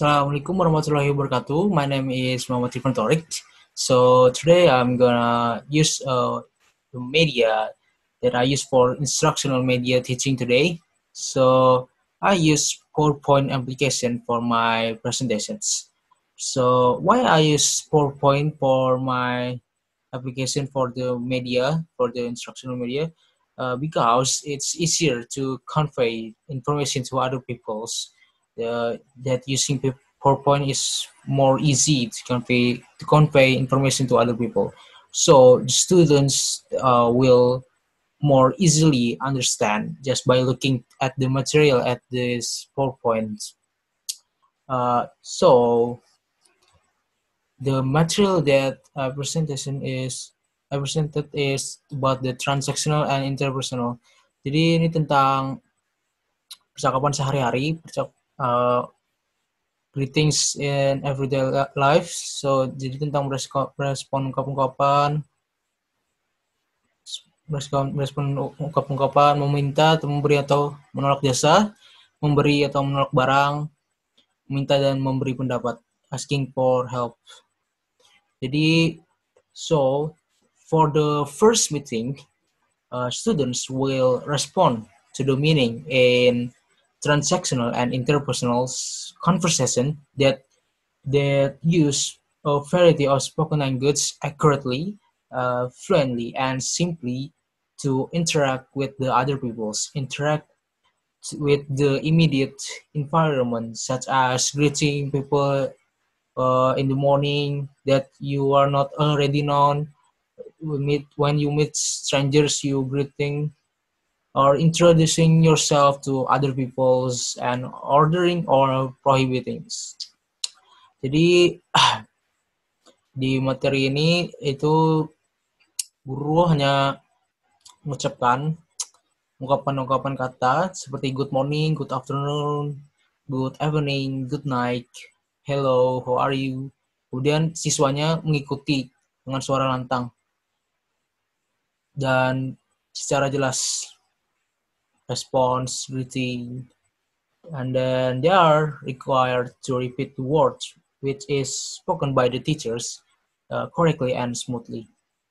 Assalamualaikum warahmatullahi wabarakatuh. My name is Muhammad Irfan Torik. So today I'm gonna use the media that I use for instructional media teaching today. So I use PowerPoint application for my presentations. So why I use PowerPoint for my application for the media, for the instructional media? Because it's easier to convey information to other people's that using PowerPoint is more easy to convey information to other people. So the students will more easily understand just by looking at the material at this PowerPoint. So the material that I presented is about the transactional and interpersonal. Jadi ini tentang percakapan sehari-hari, uh, greetings in everyday life. So jadi tentang merespon ungkapan-ungkapan meminta atau memberi atau menolak jasa, memberi atau menolak barang, meminta dan memberi pendapat, asking for help. Jadi so for the first meeting, students will respond to the meaning in transactional and interpersonal conversation that use a variety of spoken language accurately, fluently, and simply to interact with the other peoples, interact with the immediate environment, such as greeting people in the morning that you are not already known. When you meet strangers, you greeting or introducing yourself to other peoples and ordering or prohibiting. Jadi di materi ini itu guru hanya mengucapkan ungkapan-ungkapan kata seperti good morning, good afternoon, good evening, good night, hello, how are you. Kemudian siswanya mengikuti dengan suara lantang dan secara jelas response, greeting, and then they are required to repeat the words which is spoken by the teachers correctly and smoothly.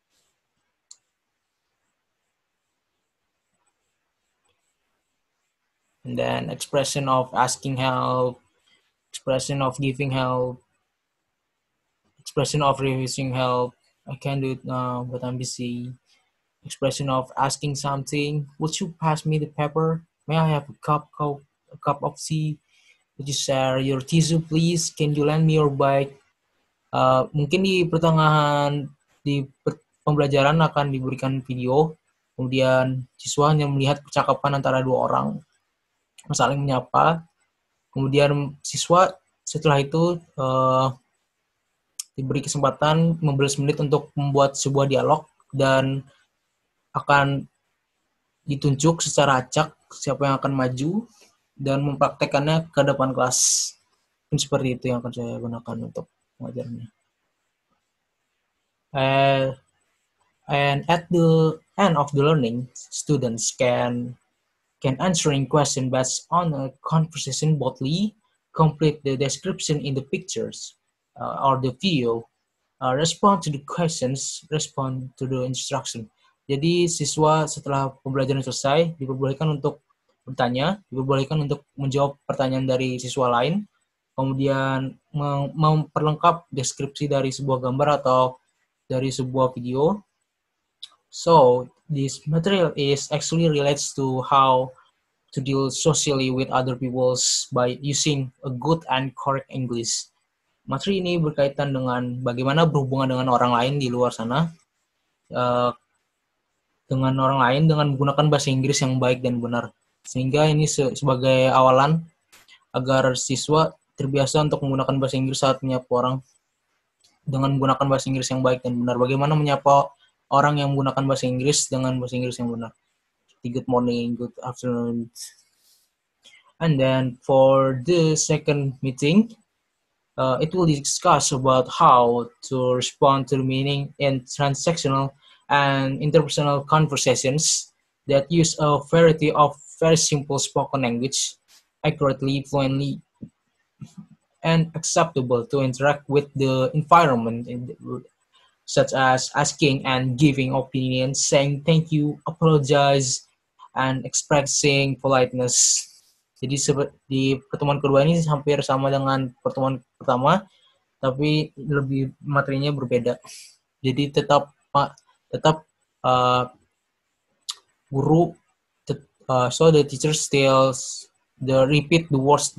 And then expression of asking help, expression of giving help, expression of refusing help. I can't do it now, but I'm busy. Expression of asking something. Would you pass me the paper? May I have a cup of tea? Would you share your tissue, please? Can you lend me your bike? Mungkin di pertengahan pembelajaran akan diberikan video, kemudian siswa hanya melihat percakapan antara dua orang saling menyapa, kemudian siswa setelah itu diberi kesempatan 15 menit untuk membuat sebuah dialog dan akan ditunjuk secara acak siapa yang akan maju dan mempraktekannya ke depan kelas. Seperti itu yang akan saya gunakan untuk mengajarnya. And at the end of the learning, students can answering question based on a conversation boldly, complete the description in the pictures or the video, respond to the questions, respond to the instruction. Jadi siswa setelah pembelajaran selesai diperbolehkan untuk bertanya, diperbolehkan untuk menjawab pertanyaan dari siswa lain, kemudian memperlengkap deskripsi dari sebuah gambar atau dari sebuah video. So this material is actually relates to how to deal socially with other people by using a good and correct English. Materi ini berkaitan dengan bagaimana berhubungan dengan orang lain di luar sana, dengan orang lain dengan menggunakan bahasa Inggris yang baik dan benar. Sehingga ini sebagai awalan agar siswa terbiasa untuk menggunakan bahasa Inggris saat menyapa orang dengan menggunakan bahasa Inggris yang baik dan benar. Bagaimana menyapa orang yang menggunakan bahasa Inggris dengan bahasa Inggris yang benar. Good morning, good afternoon. And then for the second meeting, it will discuss about how to respond to the meaning in transactional and interpersonal conversations that use a variety of very simple spoken language accurately, fluently, and acceptable to interact with the environment, such as asking and giving opinions, saying thank you, apologize, and expressing politeness. Jadi di pertemuan kedua ini hampir sama dengan pertemuan pertama, tapi lebih materinya berbeda. Jadi tetap guru so the teacher still repeat the words,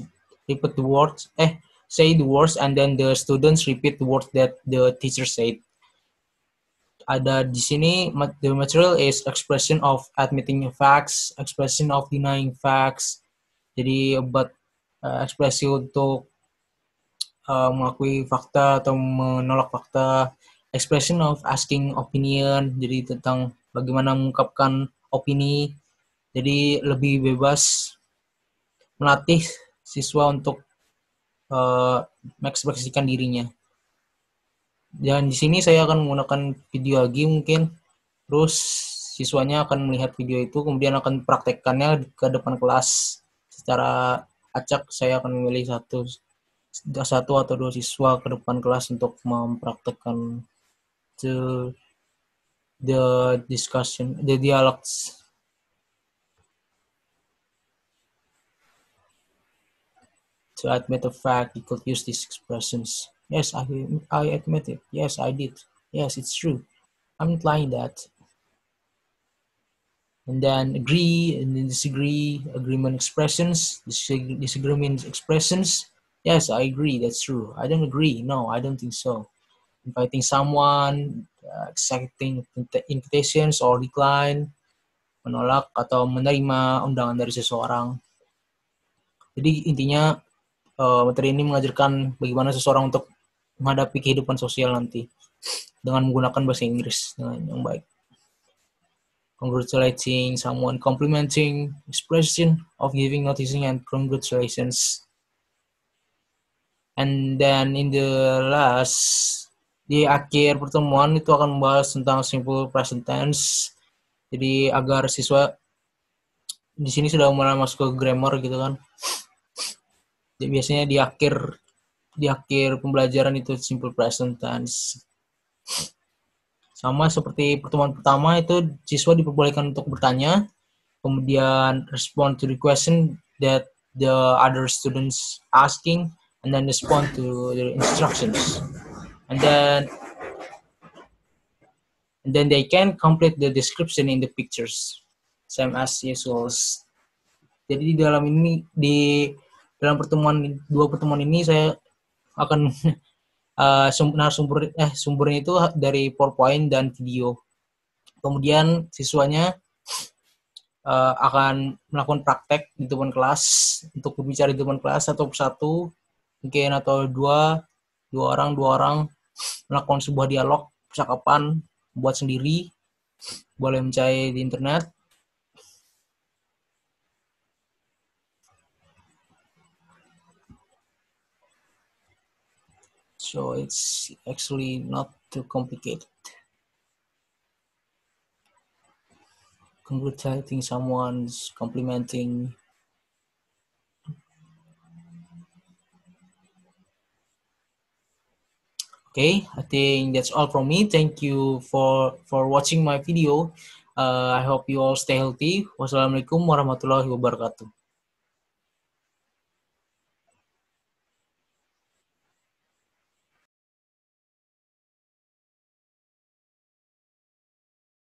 say the words, and then the students repeat the words that the teacher said. Ada di sini, the material is expression of admitting facts, expression of denying facts. Jadi ekspresi untuk mengakui fakta atau menolak fakta, expression of asking opinion, jadi tentang bagaimana mengungkapkan opini. Jadi lebih bebas, melatih siswa untuk mengekspresikan dirinya. Dan di sini saya akan menggunakan video lagi mungkin, terus siswanya akan melihat video itu, kemudian akan praktekkannya ke depan kelas. Secara acak saya akan memilih satu atau dua siswa ke depan kelas untuk mempraktekkan the discussion, the dialogues. To admit a fact, you could use these expressions. Yes, I admit it. Yes, I did. Yes, it's true. I'm not lying that. And then agree and then disagree, agreement expressions, disagreement expressions. Yes, I agree, that's true. I don't agree. No, I don't think so. Inviting someone, accepting invitations or decline, menolak atau menerima undangan dari seseorang. Jadi intinya materi ini mengajarkan bagaimana seseorang untuk menghadapi kehidupan sosial nanti dengan menggunakan bahasa Inggris dengan yang baik. Congratulating someone, complimenting, expression of giving, noticing, and congratulations. And then in the last, di akhir pertemuan itu akan membahas tentang simple present tense. Jadi agar siswa di sini sudah mulai masuk ke grammar gitu kan. Jadi biasanya di akhir pembelajaran itu simple present tense. Sama seperti pertemuan pertama itu siswa diperbolehkan untuk bertanya, kemudian respond to the question that the other students asking, and then respond to the instructions. And then they can complete the description in the pictures, same as usual. Jadi di dalam dua pertemuan ini saya akan sumbernya itu dari PowerPoint dan video. Kemudian siswanya akan melakukan praktek di depan kelas, untuk berbicara di depan kelas satu persatu, mungkin atau dua orang melakukan sebuah dialog percakapan, buat sendiri, boleh mencari di internet. So it's actually not too complicated. Congratulating someone's complimenting. Okay, I think that's all from me. Thank you for watching my video. I hope you all stay healthy. Wassalamualaikum warahmatullahi wabarakatuh.